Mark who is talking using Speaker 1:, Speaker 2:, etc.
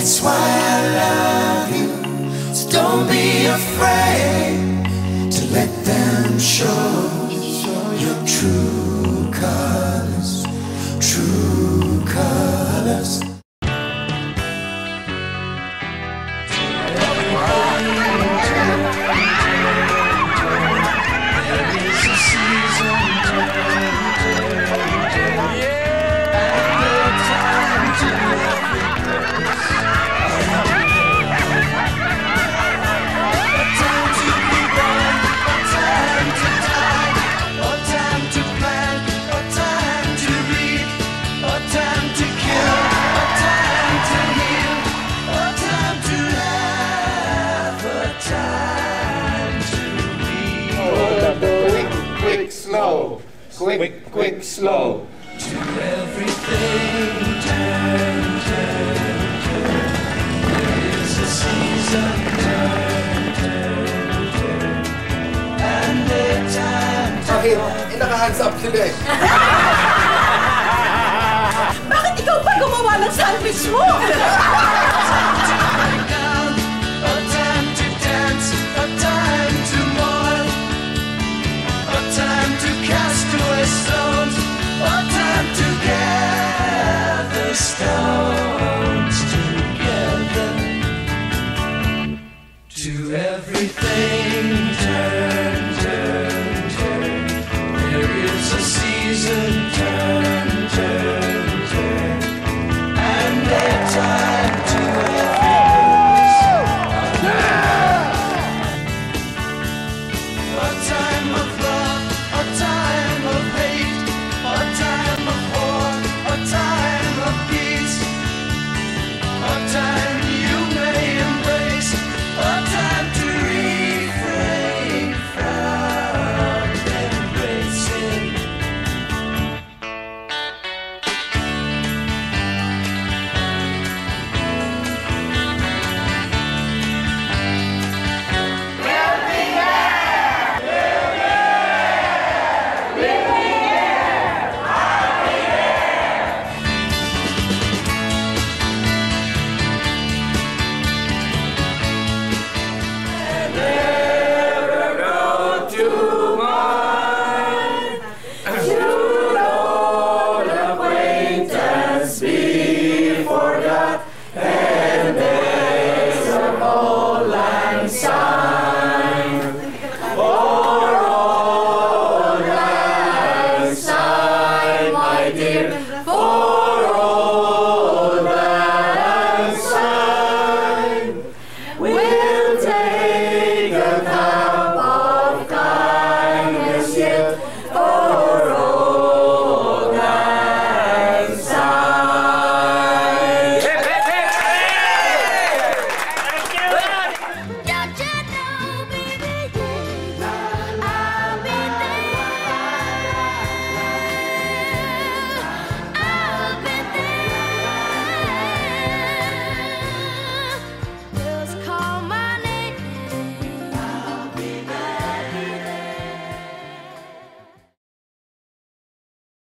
Speaker 1: That's why I love you. So don't be afraid to let them show your true colors, true colors.
Speaker 2: Quick, slow.
Speaker 1: To everything, turn. It's a season, turn. And the time to
Speaker 2: Bakit? Naka-hands up sila eh.
Speaker 3: Bakit ikaw pa gumawa ng sandwich mo?
Speaker 1: Stones, what time to gather stones.